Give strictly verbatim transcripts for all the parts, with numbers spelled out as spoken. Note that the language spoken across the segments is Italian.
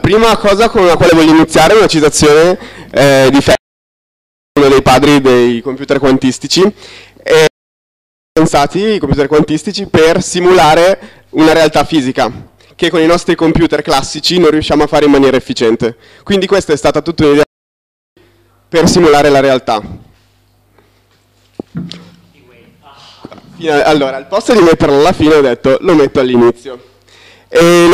prima cosa con la quale voglio iniziare è una citazione eh, di Fermi, uno dei padri dei computer quantistici, e pensati i computer quantistici per simulare una realtà fisica che con i nostri computer classici non riusciamo a fare in maniera efficiente. Quindi questa è stata tutta un'idea per simulare la realtà. Allora, al posto di metterlo alla fine ho detto lo metto all'inizio. E...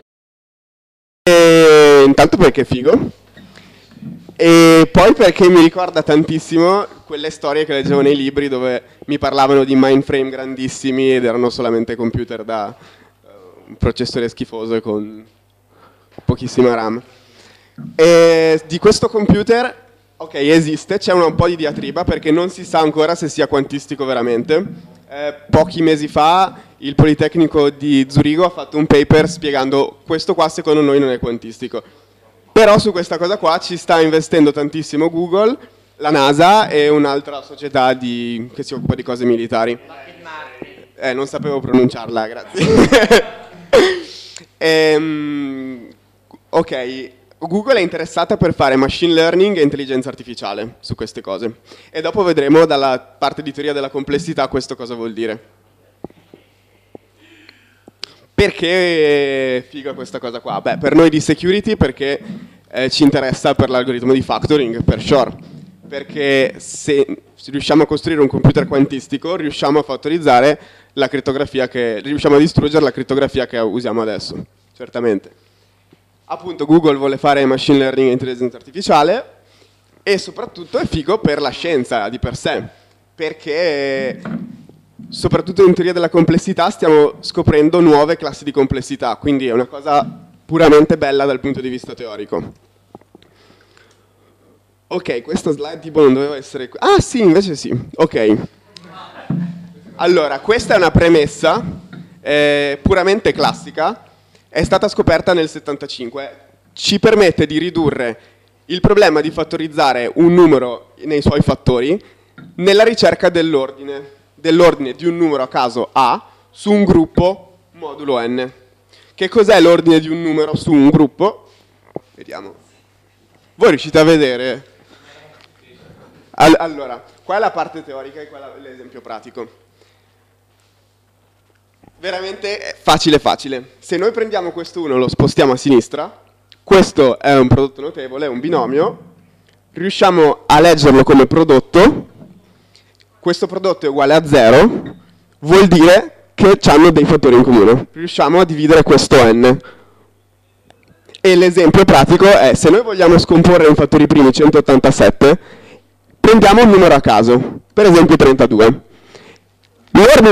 e... intanto perché è figo. E poi perché mi ricorda tantissimo quelle storie che leggevo nei libri dove mi parlavano di mainframe grandissimi ed erano solamente computer da uh, un processore schifoso e con pochissima RAM. E di questo computer, ok, esiste, c'è un po' di diatriba perché non si sa ancora se sia quantistico veramente. Eh, pochi mesi fa il Politecnico di Zurigo ha fatto un paper spiegando questo qua secondo noi non è quantistico. Però su questa cosa qua ci sta investendo tantissimo Google, la NASA e un'altra società di, che si occupa di cose militari. Eh, non sapevo pronunciarla, grazie. ehm, ok, Google è interessata per fare machine learning e intelligenza artificiale su queste cose. E dopo vedremo dalla parte di teoria della complessità questo cosa vuol dire. Perché è figa questa cosa qua? Beh, per noi di security perché eh, ci interessa per l'algoritmo di factoring, per sure. Perché se, se riusciamo a costruire un computer quantistico, riusciamo a fattorizzare la crittografia che... riusciamo a distruggere la crittografia che usiamo adesso, certamente. Appunto Google vuole fare machine learning e intelligenza artificiale e soprattutto è figo per la scienza di per sé. Perché... soprattutto in teoria della complessità stiamo scoprendo nuove classi di complessità, quindi è una cosa puramente bella dal punto di vista teorico. Ok, questa slide tipo non doveva essere... ah sì, invece sì, ok. Allora, questa è una premessa eh, puramente classica, è stata scoperta nel settantacinque, ci permette di ridurre il problema di fattorizzare un numero nei suoi fattori nella ricerca dell'ordine. dell'ordine di un numero a caso A su un gruppo modulo n. Che cos'è l'ordine di un numero su un gruppo? Vediamo. Voi riuscite a vedere? All allora, qua è la parte teorica e qua è l'esempio pratico. Veramente facile facile. Se noi prendiamo questo uno e lo spostiamo a sinistra, questo è un prodotto notevole, è un binomio, riusciamo a leggerlo come prodotto. Questo prodotto è uguale a zero, vuol dire che hanno dei fattori in comune. Riusciamo a dividere questo n. E l'esempio pratico è, se noi vogliamo scomporre in fattori primi centottantasette, prendiamo un numero a caso, per esempio trentadue. L'ordine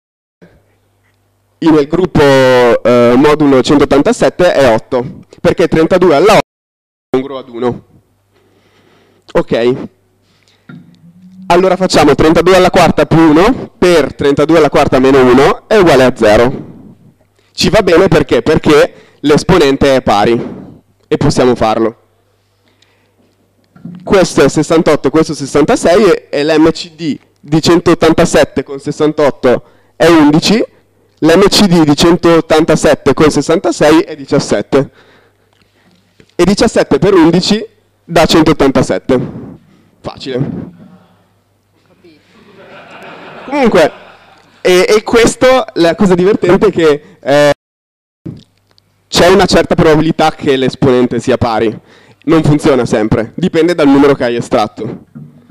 nel gruppo eh, modulo centottantasette è otto, perché trentadue alla otto è congruo ad uno. Ok. Allora facciamo trentadue alla quarta più uno per trentadue alla quarta meno uno è uguale a zero. Ci va bene perché? Perché l'esponente è pari e possiamo farlo. Questo è sessantotto, questo è sessantasei e l'M C D di centottantasette con sessantotto è undici, l'M C D di centottantasette con sessantasei è diciassette. E diciassette per undici dà centottantasette. Facile. Comunque, e, e questo, la cosa divertente è che eh, c'è una certa probabilità che l'esponente sia pari. Non funziona sempre, dipende dal numero che hai estratto.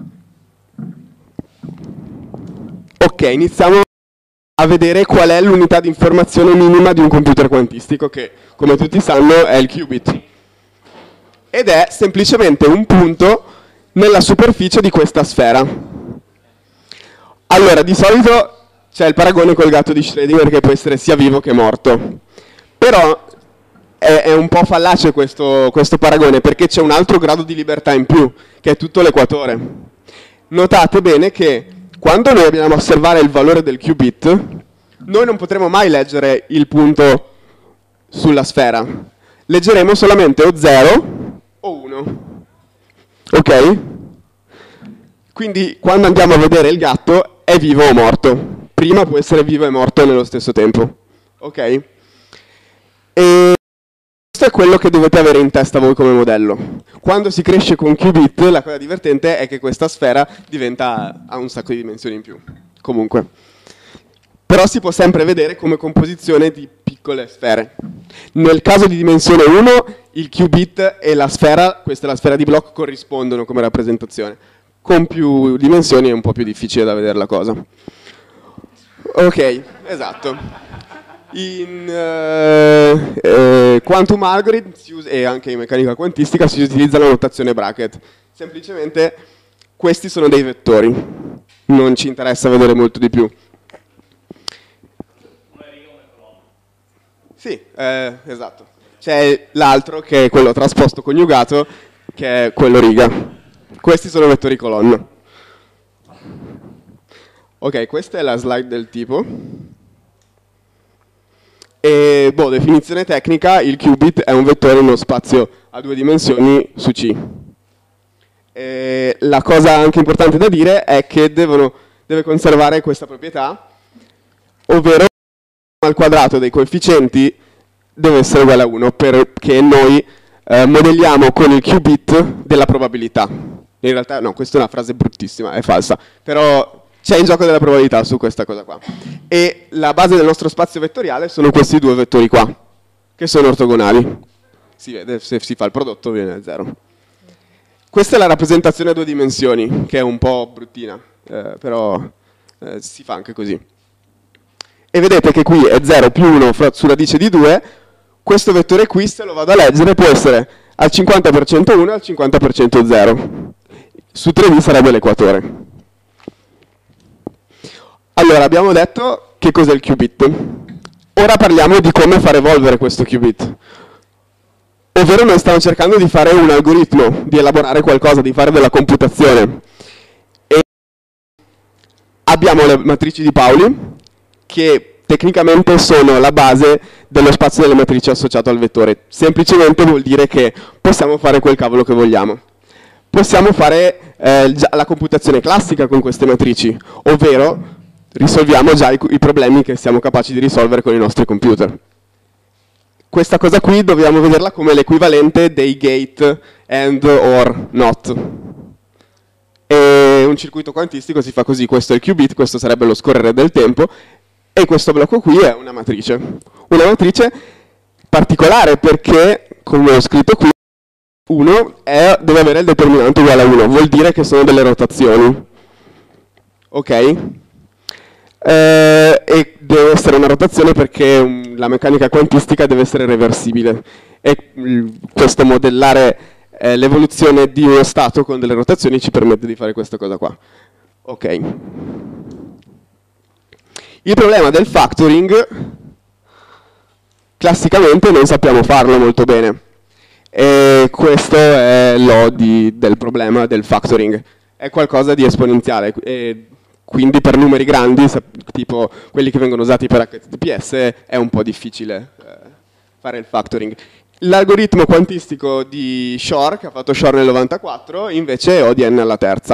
Ok, iniziamo a vedere qual è l'unità di informazione minima di un computer quantistico, che, come tutti sanno, è il qubit. Ed è semplicemente un punto nella superficie di questa sfera. Allora, di solito c'è il paragone col gatto di Schrödinger che può essere sia vivo che morto. Però è, è un po' fallace questo, questo paragone perché c'è un altro grado di libertà in più, che è tutto l'equatore. Notate bene che quando noi andiamo a osservare il valore del qubit, noi non potremo mai leggere il punto sulla sfera. Leggeremo solamente o zero o uno. Ok? Quindi quando andiamo a vedere il gatto è vivo o morto. Prima può essere vivo e morto nello stesso tempo. Ok? E questo è quello che dovete avere in testa voi come modello. Quando si cresce con qubit, la cosa divertente è che questa sfera diventa, ha un sacco di dimensioni in più. Comunque. Però si può sempre vedere come composizione di piccole sfere. Nel caso di dimensione uno, il qubit e la sfera, questa è la sfera di Bloch, corrispondono come rappresentazione. Con più dimensioni è un po' più difficile da vedere la cosa. Ok, esatto. In uh, uh, quantum algorithm si usa, e anche in meccanica quantistica si utilizza la notazione bracket. Semplicemente questi sono dei vettori. Non ci interessa vedere molto di più. Sì, eh, esatto. C'è l'altro che è quello trasposto coniugato, che è quello riga. Questi sono vettori colonna. Ok, questa è la slide del tipo. E, boh, definizione tecnica, il qubit è un vettore in uno spazio a due dimensioni su C. E la cosa anche importante da dire è che devono, deve conservare questa proprietà, ovvero al quadrato dei coefficienti deve essere uguale a uno, perché noi eh, modelliamo con il qubit della probabilità. In realtà, no, questa è una frase bruttissima, è falsa, però c'è in gioco della probabilità su questa cosa qua. E la base del nostro spazio vettoriale sono questi due vettori qua, che sono ortogonali. Si vede, se si fa il prodotto viene a zero. Questa è la rappresentazione a due dimensioni, che è un po' bruttina, eh, però eh, si fa anche così. E vedete che qui è zero più uno su radice di due, questo vettore qui, se lo vado a leggere, può essere al cinquanta per cento uno e al cinquanta per cento zero. Su tre D sarebbe l'equatore. Allora, abbiamo detto che cos'è il qubit. Ora parliamo di come far evolvere questo qubit. Ovvero noi stiamo cercando di fare un algoritmo, di elaborare qualcosa, di fare della computazione. E abbiamo le matrici di Pauli, che tecnicamente sono la base dello spazio delle matrici associato al vettore. Semplicemente vuol dire che possiamo fare quel cavolo che vogliamo. Possiamo fare eh, già la computazione classica con queste matrici, ovvero risolviamo già i, i problemi che siamo capaci di risolvere con i nostri computer. Questa cosa qui dobbiamo vederla come l'equivalente dei gate and or not. E un circuito quantistico si fa così, questo è il qubit, questo sarebbe lo scorrere del tempo, e questo blocco qui è una matrice. Una matrice particolare perché, come ho scritto qui, uno è, deve avere il determinante uguale a uno, vuol dire che sono delle rotazioni. Ok? Eh, e deve essere una rotazione perché um, la meccanica quantistica deve essere reversibile. E mm, questo modellare eh, l'evoluzione di uno stato con delle rotazioni ci permette di fare questa cosa qua. Ok. Il problema del factoring, classicamente non sappiamo farlo molto bene. E questo è l'O di, del problema del factoring. È qualcosa di esponenziale, e quindi per numeri grandi, tipo quelli che vengono usati per H T T P S, è un po' difficile eh, fare il factoring. L'algoritmo quantistico di Shor, che ha fatto Shor nel novantaquattro, invece è O di n alla terza.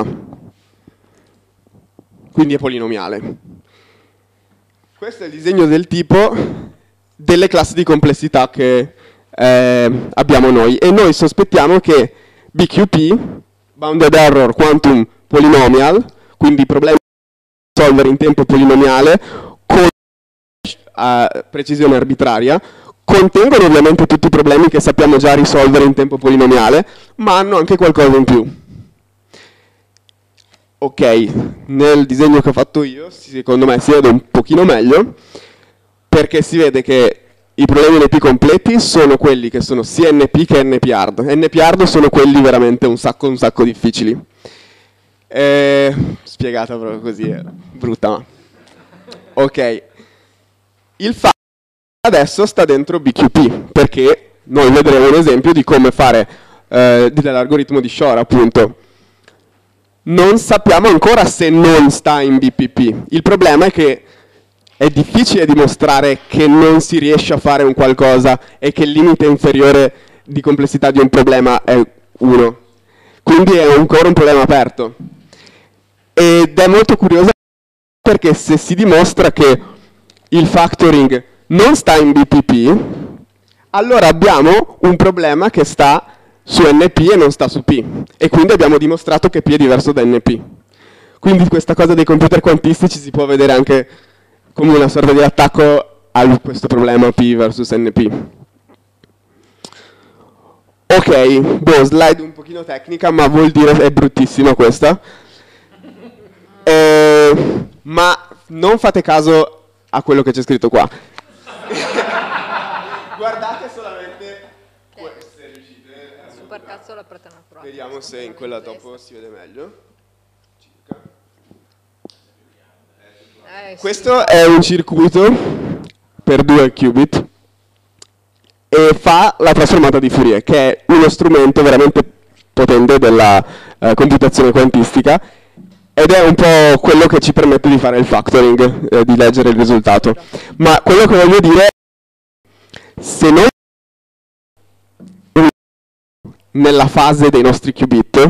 Quindi è polinomiale. Questo è il disegno del tipo delle classi di complessità che eh, abbiamo noi. E noi sospettiamo che B Q P, Bounded Error Quantum Polynomial, quindi problemi da risolvere in tempo polinomiale con uh, precisione arbitraria, contengono ovviamente tutti i problemi che sappiamo già risolvere in tempo polinomiale, ma hanno anche qualcosa in più. Ok, nel disegno che ho fatto io, secondo me si vede un pochino meglio, perché si vede che i problemi N P completi sono quelli che sono sia N P che N P hard. N P hard sono quelli veramente un sacco, un sacco difficili. Eh, spiegata proprio così, è brutta, ma... Ok. Il fatto adesso sta dentro B Q P, perché noi vedremo un esempio di come fare eh, dell'algoritmo di Shor, appunto. Non sappiamo ancora se non sta in B P P. Il problema è che è difficile dimostrare che non si riesce a fare un qualcosa e che il limite inferiore di complessità di un problema è uno. Quindi è ancora un problema aperto. Ed è molto curioso perché se si dimostra che il factoring non sta in B P P, allora abbiamo un problema che sta su N P e non sta su P, e quindi abbiamo dimostrato che P è diverso da N P. Quindi questa cosa dei computer quantistici si può vedere anche come una sorta di attacco a questo problema P versus N P. Ok, boh, slide un pochino tecnica, ma vuol dire è bruttissima questa. Eh, ma non fate caso a quello che c'è scritto qua. Guardate solamente queste, riuscite? Super cazzo la prete naturale. Vediamo se in quella dopo si vede meglio. Eh, sì. Questo è un circuito per due qubit e fa la trasformata di Fourier, che è uno strumento veramente potente della uh, computazione quantistica, ed è un po' quello che ci permette di fare il factoring, eh, di leggere il risultato. Ma quello che voglio dire è, se noi nella fase dei nostri qubit,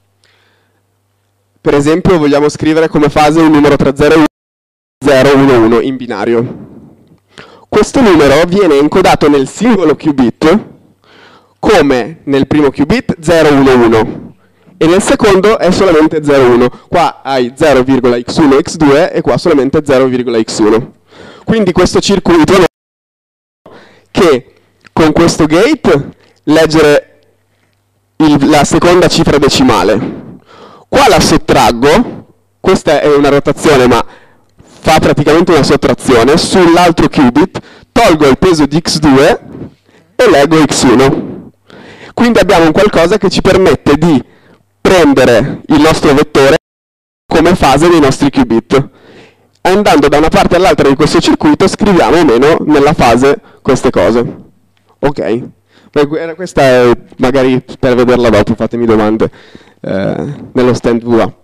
per esempio vogliamo scrivere come fase un numero tra zero e zero uno uno in binario, questo numero viene encodato nel singolo qubit come nel primo qubit zero uno uno e nel secondo è solamente zero uno. Qua hai zero virgola x uno x due e qua solamente zero virgola x uno. Quindi questo circuito che con questo gate leggere il, la seconda cifra decimale. Qua la sottraggo, questa è una rotazione ma fa praticamente una sottrazione, sull'altro qubit tolgo il peso di x due e leggo x uno. Quindi abbiamo un qualcosa che ci permette di prendere il nostro vettore come fase dei nostri qubit. Andando da una parte all'altra di questo circuito scriviamo o meno nella fase queste cose. Ok? Questa è magari per vederla dopo, fatemi domande eh, nello stand V A.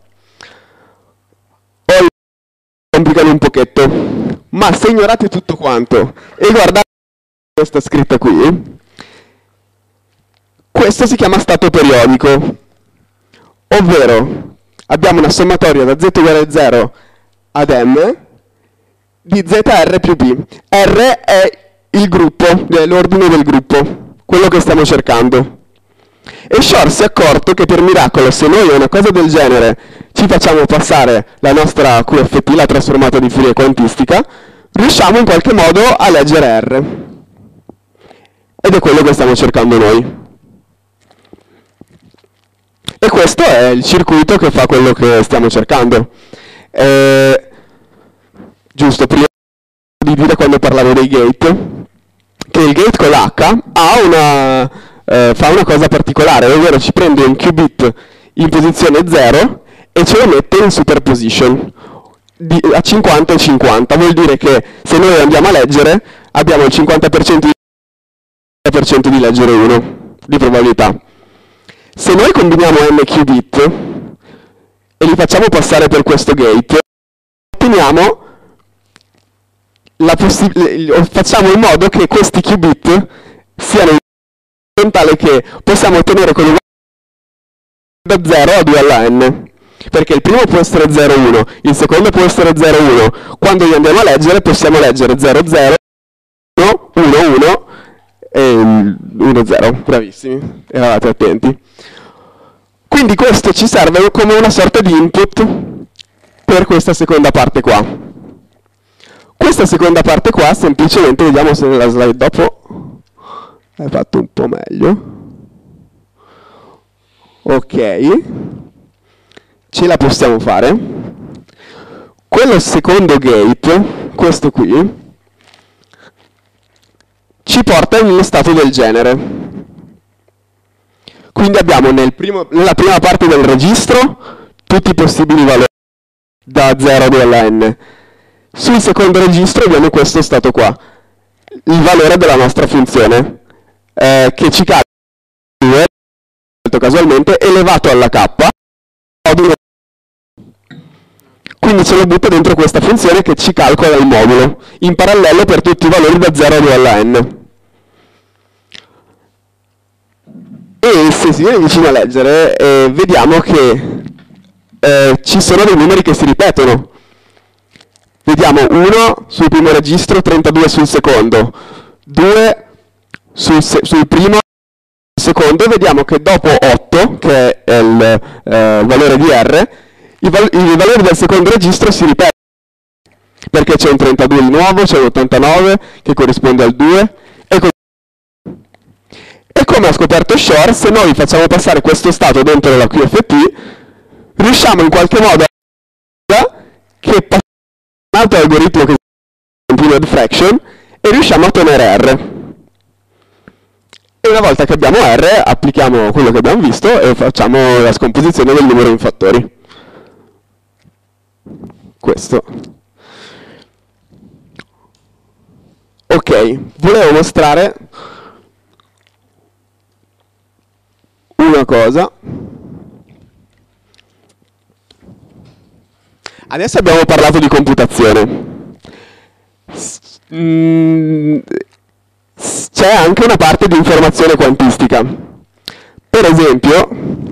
Poi complicano un pochetto, ma se ignorate tutto quanto e guardate questa scritta qui, questo si chiama stato periodico, ovvero abbiamo una sommatoria da z uguale a zero ad m di zr più b. R è il gruppo, è l'ordine del gruppo, quello che stiamo cercando. E Shor si è accorto che per miracolo, se noi a una cosa del genere ci facciamo passare la nostra Q F T, la trasformata di Fourier quantistica, riusciamo in qualche modo a leggere R. Ed è quello che stiamo cercando noi. E questo è il circuito che fa quello che stiamo cercando. Eh, giusto, prima di dire quando parlavo dei gate, che il gate con l'H ha una, eh, fa una cosa particolare, ovvero ci prende un qubit in posizione zero e ce lo mette in superposition di, a cinquanta e cinquanta. Vuol dire che se noi andiamo a leggere abbiamo il cinquanta per cento di leggere uno di probabilità. Se noi combiniamo n qubit e li facciamo passare per questo gate, otteniamo la facciamo in modo che questi qubit siano in tale che possiamo ottenere con un da zero a due alla n, perché il primo può essere zero uno, il secondo può essere zero uno. Quando li andiamo a leggere possiamo leggere zero zero, uno uno uno e uno zero. Bravissimi, eravate attenti. Quindi questo ci serve come una sorta di input per questa seconda parte qua. Questa seconda parte qua, semplicemente, vediamo se nella slide dopo è fatto un po' meglio. Ok, ce la possiamo fare. Quello secondo gate, questo qui, ci porta in uno stato del genere. Quindi abbiamo nel primo, nella prima parte del registro tutti i possibili valori da zero a due alla n. Sul secondo registro abbiamo questo stato qua, il valore della nostra funzione, eh, che ci calcola casualmente elevato alla k, quindi ce lo butta dentro questa funzione che ci calcola il modulo, in parallelo per tutti i valori da zero a due alla n. E se si viene vicino a leggere, eh, vediamo che eh, ci sono dei numeri che si ripetono. Vediamo uno sul primo registro, trentadue sul secondo, due, sul, sul primo e secondo, vediamo che dopo otto, che è il, eh, il valore di R, i, val i valori del secondo registro si ripetono, perché c'è un trentadue di nuovo, c'è un ottantanove che corrisponde al due, e così. E come ha scoperto Shor, se noi facciamo passare questo stato dentro la Q F T, riusciamo in qualche modo a che passa un altro algoritmo che si chiama continued fraction e riusciamo a ottenere R. E una volta che abbiamo R, applichiamo quello che abbiamo visto e facciamo la scomposizione del numero in fattori. Questo. Ok, volevo mostrare una cosa. Adesso abbiamo parlato di computazione. Mm, c'è anche una parte di informazione quantistica. Per esempio,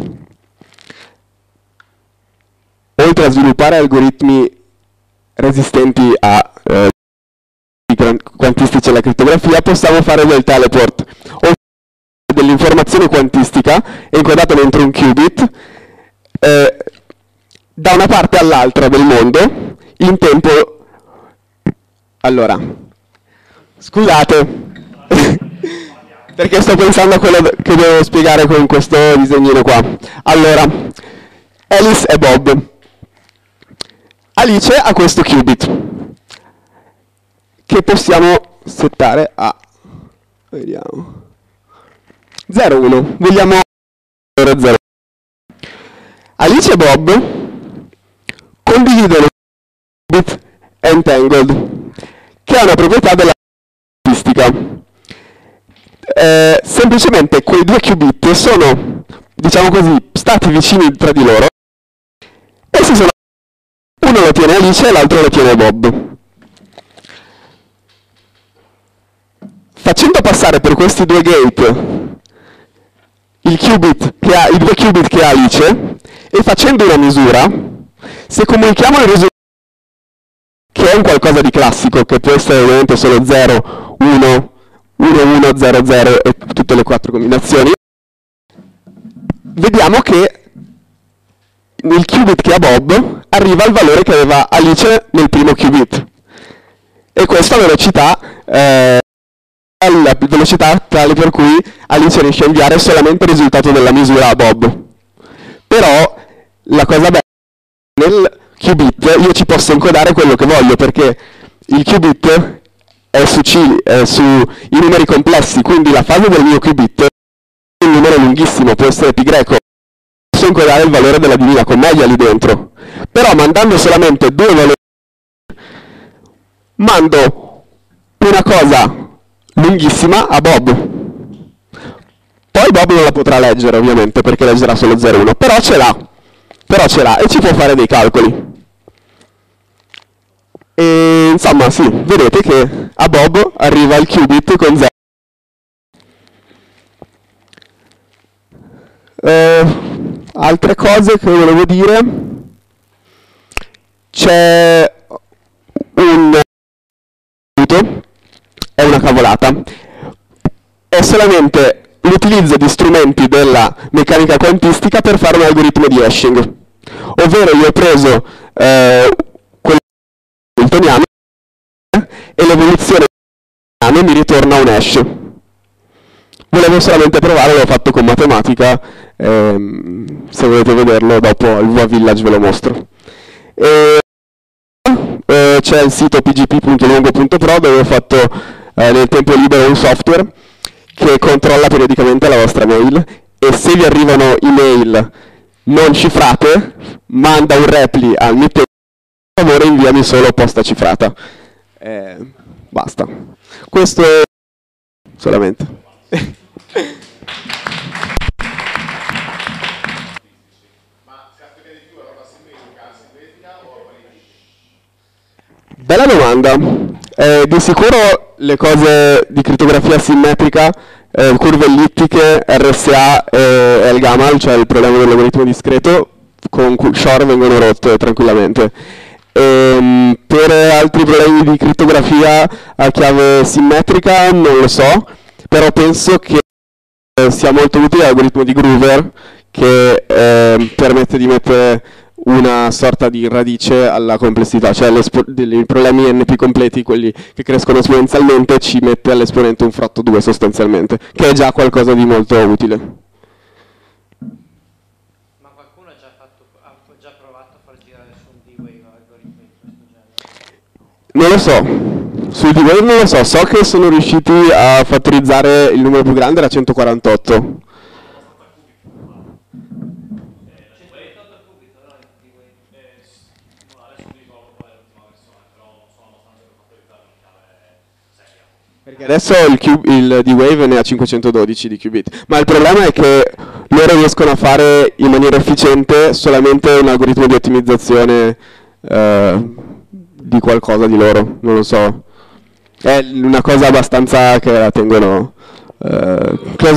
oltre a sviluppare algoritmi resistenti a eh, quantistici alla crittografia, possiamo fare del teleport, o dell'informazione quantistica encodata dentro un qubit eh, da una parte all'altra del mondo in tempo. Allora, scusate, perché sto pensando a quello che devo spiegare con questo disegnino qua. Allora, Alice e Bob. Alice ha questo qubit che possiamo settare a, vediamo, zero uno. Vogliamo zero. Alice e Bob condividono il qubit entangled, che è una proprietà della quantistica. Eh, semplicemente quei due qubit sono, diciamo così, stati vicini tra di loro e si sono, uno lo tiene Alice e l'altro lo tiene Bob. Facendo passare per questi due gate il qubit che ha, i due qubit che ha Alice e facendo una misura, se comunichiamo il risultato, che è un qualcosa di classico, che può essere ovviamente solo zero, uno, uno, uno, zero, zero e tutte le quattro combinazioni, vediamo che nel qubit che ha Bob arriva il valore che aveva Alice nel primo qubit. E questa velocità eh, è la velocità tale per cui Alice riesce a inviare solamente il risultato della misura a Bob. Però la cosa bella è che nel qubit io ci posso encodare quello che voglio, perché il qubit è su, C, è su i numeri complessi, quindi la fase del mio qubit è un numero lunghissimo, può essere pi greco. Posso encodare il valore della Divina Commedia lì dentro. Però mandando solamente due valori, mando una cosa lunghissima a Bob. Poi Bob non la potrà leggere ovviamente, perché leggerà solo zero uno, però ce l'ha. Però ce l'ha e ci può fare dei calcoli. E insomma, sì, vedete che a Bob arriva il qubit con zero. Eh, altre cose che volevo dire. C'è un è una cavolata. È solamente l'utilizzo di strumenti della meccanica quantistica per fare un algoritmo di hashing. Ovvero io ho preso eh, quello hamiltoniano e l'evoluzione hamiltoniana mi ritorna un hash. Volevo solamente provare, l'ho fatto con matematica, ehm, se volete vederlo dopo al V A Village ve lo mostro. E, eh, c'è il sito p g p punto longo punto pro dove ho fatto eh, nel tempo libero un software che controlla periodicamente la vostra mail e se vi arrivano email non cifrate, manda un repli al mittente, per favore inviami solo posta cifrata. Eh, basta. Questo è solamente. Bella domanda. Eh, di sicuro le cose di crittografia simmetrica, eh, curve ellittiche, R S A e L-Gamal, cioè il problema del logaritmo discreto, con Shor vengono rotte tranquillamente. E, per altri problemi di crittografia a chiave simmetrica non lo so, però penso che eh, sia molto utile l'algoritmo di Groover, che eh, permette di mettere una sorta di radice alla complessità, cioè i problemi N P completi, quelli che crescono esponenzialmente, ci mette all'esponente un fratto due sostanzialmente, che è già qualcosa di molto utile. Ma qualcuno ha già, fatto, ha già provato a far girare su un D-Wave algoritmi di questo genere? Non lo so, sul D-Wave non lo so, so che sono riusciti a fattorizzare il numero più grande, era centoquarantotto. Perché adesso il, il D-Wave ne ha cinquecentododici di qubit, ma il problema è che loro riescono a fare in maniera efficiente solamente un algoritmo di ottimizzazione eh, di qualcosa di loro, non lo so. È una cosa abbastanza che la tengono eh, close.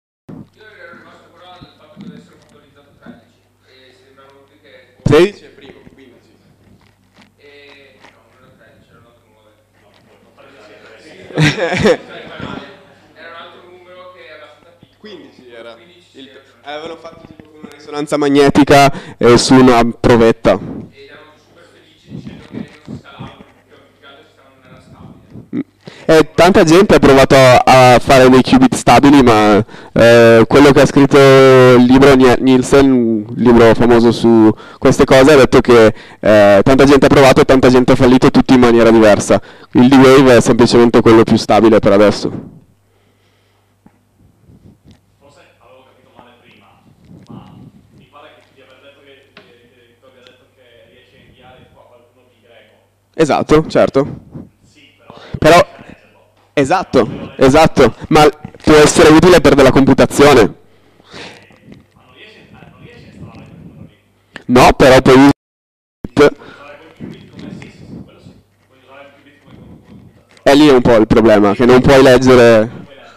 tredici è primo, quindici. E no, non era tredici, era un altro numero. Era un altro numero che era abbastanza piccolo. quindici era. quindici il, eh, avevano fatto tipo una risonanza magnetica eh, su una provetta. E erano super felici dicendo che non si scalavano, perché si stavano nella stabile. Eh, tanta gente ha provato a fare dei qubit stabili, ma eh, quello che ha scritto il libro Nielsen, un libro famoso su queste cose, ha detto che eh, tanta gente ha provato e tanta gente ha fallito, tutti in maniera diversa. Il D-Wave è semplicemente quello più stabile per adesso. Forse avevo capito male prima, ma mi pare che ti aver detto che, che, che, detto che riesci a inviare qua qualcuno di greco. Esatto, certo. Sì, però... però esatto, esatto, ma può essere utile per della computazione. Ma non riesci a installare quel numero lì? No, però puoi usare Puoi usare quel qubit come sì, sì, sì, quello sì. Puoi usare il qubit come computazione. E lì è un po' il problema, che non puoi leggere...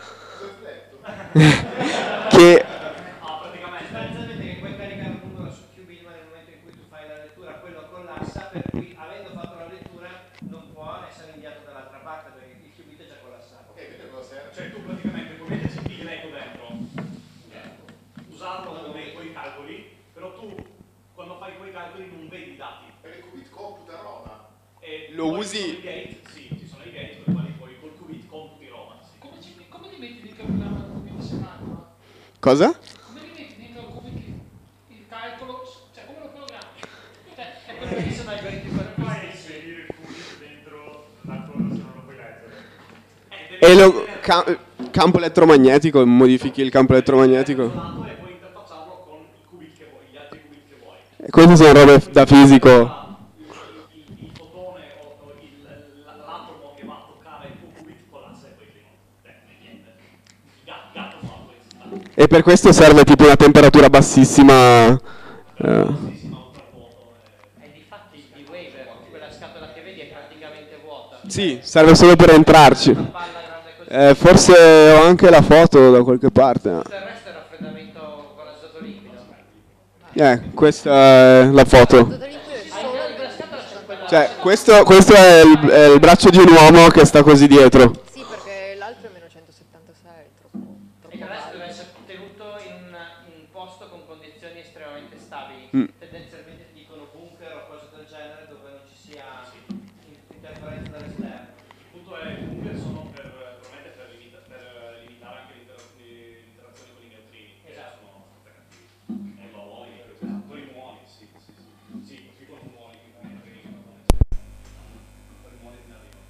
che... Ah, praticamente, praticamente che puoi caricare un numero su qubit, ma nel momento in cui tu fai la lettura quello collassa, per cui avendo fatto la lettura non può essere inviato dall'altra parte, perché il qubit è già collassato. Ok, quindi cosa serve? Cioè tu praticamente puoi metterci il greco dentro, usarlo come quei calcoli, però tu quando fai quei calcoli non vedi i dati. Per il qubit computa roba. E lo poi usi... ci sono i gate, sì, ci sono i gate con i quali poi col qubit computi roba. Sì. Come, ci, come li metti dentro il programma del qubit sematico? Cosa? Come li metti dentro il qubit il calcolo, cioè come lo programmi? Cioè, è quello che sono algoritmi per Fai inserire il qubit dentro la cosa se non lo puoi leggere. E lo ca campo elettromagnetico, modifichi il campo elettromagnetico. E puoi interfacciarlo con i qubit che vuoi, gli altri qubit che vuoi. E queste sono robe da fisico. Il, il fotone o, o l'atomo che va a toccare il tuo qubit collassa e poi non è niente. Gatto, gatto fa questo. E per questo serve tipo una temperatura bassissima. Eh. E difatti il D-Wave, quella scatola che vedi, è praticamente vuota. Sì, serve solo per entrarci. Una palla grande così. Eh, forse ho anche la foto da qualche parte. Tutto il resto è raffreddamento con azoto liquido. Eh, questa è la foto. All'interno di quella scatola c'è quella... Cioè, questo, questo è, il, è il braccio di un uomo che sta così dietro. Sì, perché l'altro è meno centosettantasei, troppo, troppo E il resto basso. deve essere tenuto in un, in un posto con condizioni estremamente stabili. Mm. Tendenzialmente ti dicono bunker o cose del genere dove non ci sia interferenza dall'esterno. Il punto è che comunque sono per, probabilmente per, limita, per limitare anche l'interazione con i neutrini, che Esatto. sono abbastanza cattivi. E muoni, con i muoni, sì, sì, sì. Sì, così con i muoni che non arrivano. Con i muoni non arrivano.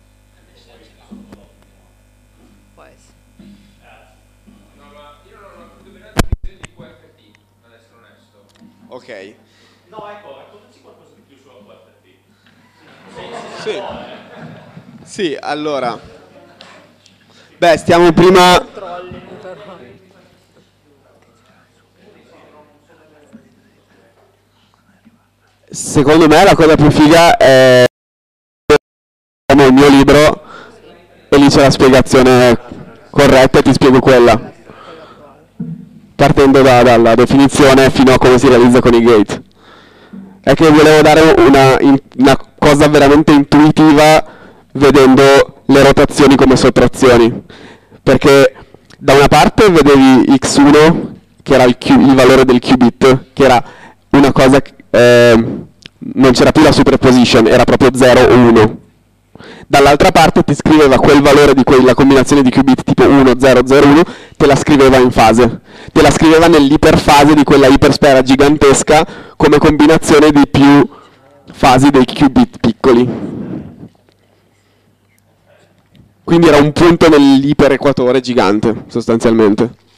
Può essere. No, ma io non ho capito bene la definizione di Q F T, ad essere onesto. Ok. No, ecco, raccontaci qualcosa di più sulla Q F T. Sì. Sì, allora. Beh, stiamo prima... Trolli, però. Secondo me la cosa più figa è il mio libro e lì c'è la spiegazione corretta e ti spiego quella. Partendo da, dalla definizione fino a come si realizza con i gate. È che volevo dare una, una cosa veramente intuitiva vedendo le rotazioni come sottrazioni. Perché Da una parte vedevi x uno, che era il, Q, il valore del qubit, che era una cosa, eh, non c'era più la superposition, era proprio zero o uno. Dall'altra parte ti scriveva quel valore di quella combinazione di qubit tipo uno, zero, zero, uno, te la scriveva in fase. Te la scriveva nell'iperfase di quella ipersfera gigantesca come combinazione di più fasi dei qubit piccoli. Quindi era un punto nell'iperequatore gigante, sostanzialmente.